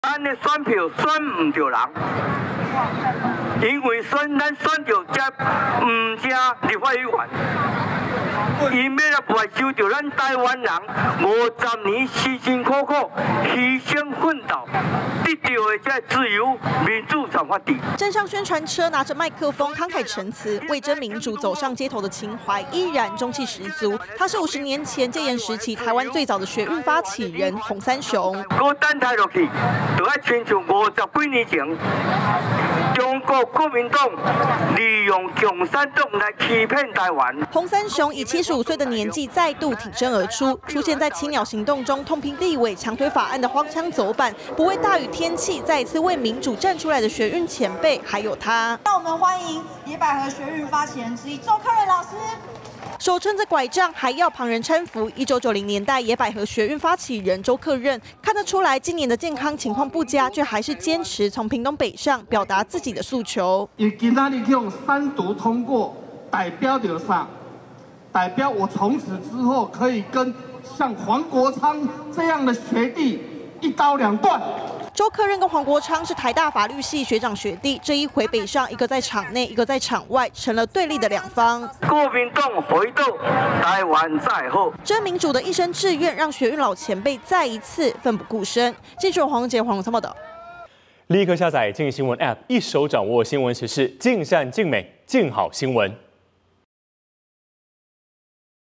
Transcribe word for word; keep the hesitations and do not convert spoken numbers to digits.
咱的选票选唔着人，因为选咱选着这唔正立法委员。 因要来回收着咱台湾人五十年辛辛苦苦、牺牲奋斗得到的这自由、民主与法治。 站上宣传车，拿着麦克风慷慨陈词，为真民主走上街头的情怀依然中气十足。他是五十年前戒严时期台湾最早的学运发起人洪三雄。 搁等待落去，就要亲像五十几年前，中国国民党利用共产党来欺骗台湾。 洪三雄以七十五岁的年纪再度挺身而出，出现在青鸟行动中，痛批立委强推法案的荒腔走板，不畏大雨天气，再一次为民主站出来的学运前辈，还有他。 让我们欢迎野百合学运发起人之一周克仁老师。 手撑着拐杖，还要旁人搀扶。一九九零年代，野百合学运发起人周克任看得出来，今年的健康情况不佳，却还是坚持从屏东北上，表达自己的诉求。 因为今仔日用三读通过，代表着啥？代表我从此之后可以跟像黄国昌这样的学弟一刀两断。 周克任跟黄国昌是台大法律系学长学弟，这一回北上，一个在场内，一个在场外，成了对立的两方。 国民党回到台湾再好。 真民主的一生志愿，让学运老前辈再一次奋不顾身。记者黄杰、黄永参报道。 立刻下载静新闻 App， 一手掌握新闻时事，尽善尽美，静好新闻。